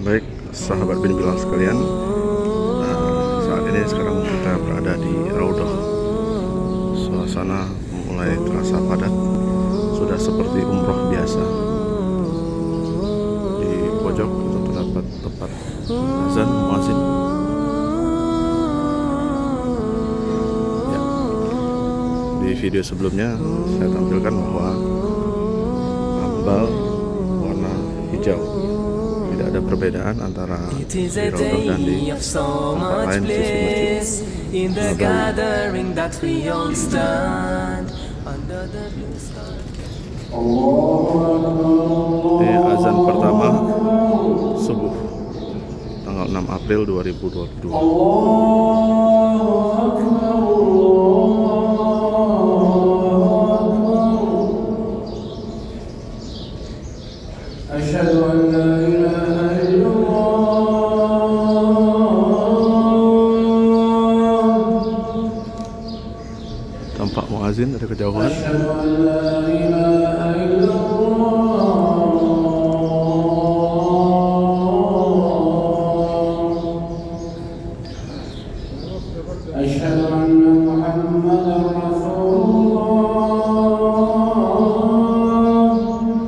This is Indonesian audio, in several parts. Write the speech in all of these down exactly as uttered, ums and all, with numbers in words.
Baik, sahabat bin Bilal sekalian, nah, saat ini sekarang kita berada di Raudhah. Suasana mulai terasa padat, sudah seperti umroh biasa. Di pojok itu terdapat tempat azan muadzin. Ya, di video sebelumnya saya tampilkan bahwa ambal warna hijau. Tidak ada perbedaan antara di Raudhah dan di tempat lain di sisi masjid Nabawi. Ini azan pertama subuh tanggal enam April dua ribu dua puluh dua. Asyhadu an la ilaha illallah. Tampak muazin dari kejauhan. Asyhadu an la ilaha illallah. Asyhadu anna Muhammadar Rasulullah.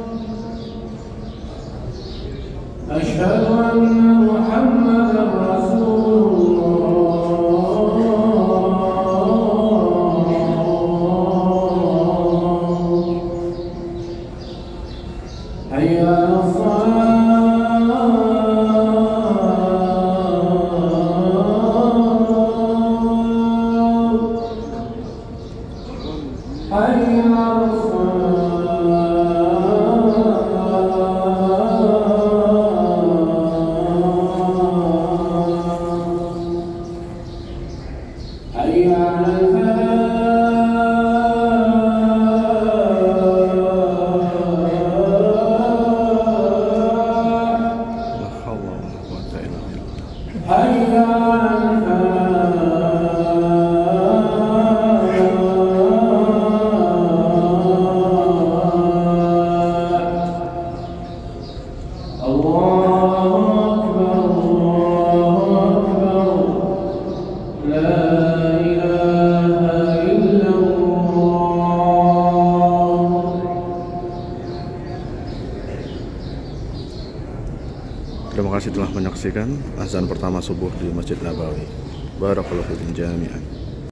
Asyhadu anna Muhammadar Rasulullah. Hayya 'alas shalah. Hayya 'alas Terima kasih telah menyaksikan azan pertama subuh di Masjid Nabawi. Barakallahu fikum jami'an.